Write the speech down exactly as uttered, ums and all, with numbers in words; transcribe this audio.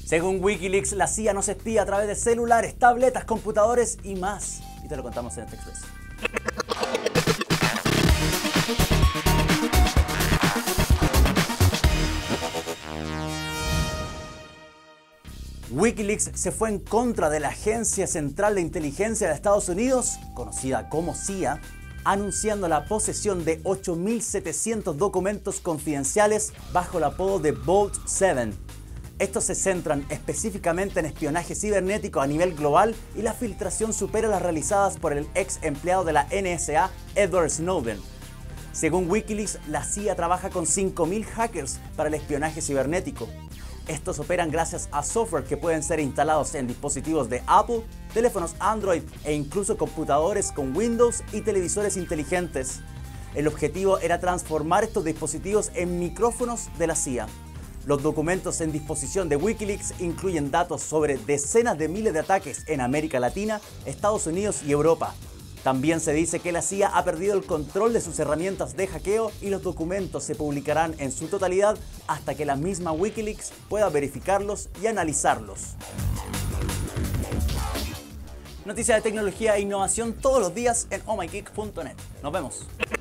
Según Wikileaks, la C I A nos espía a través de celulares, tabletas, computadores y más. Y te lo contamos en este Express. Wikileaks se fue en contra de la Agencia Central de Inteligencia de Estados Unidos, conocida como C I A, anunciando la posesión de ocho mil setecientos documentos confidenciales bajo el apodo de Vault siete. Estos se centran específicamente en espionaje cibernético a nivel global y la filtración supera las realizadas por el ex empleado de la N S A, Edward Snowden. Según Wikileaks, la C I A trabaja con cinco mil hackers para el espionaje cibernético. Estos operan gracias a software que pueden ser instalados en dispositivos de Apple, teléfonos Android e incluso computadores con Windows y televisores inteligentes. El objetivo era transformar estos dispositivos en micrófonos de la C I A. Los documentos en disposición de Wikileaks incluyen datos sobre decenas de miles de ataques en América Latina, Estados Unidos y Europa. También se dice que la C I A ha perdido el control de sus herramientas de hackeo y los documentos se publicarán en su totalidad hasta que la misma Wikileaks pueda verificarlos y analizarlos. Noticias de tecnología e innovación todos los días en oh my geek punto net. Nos vemos.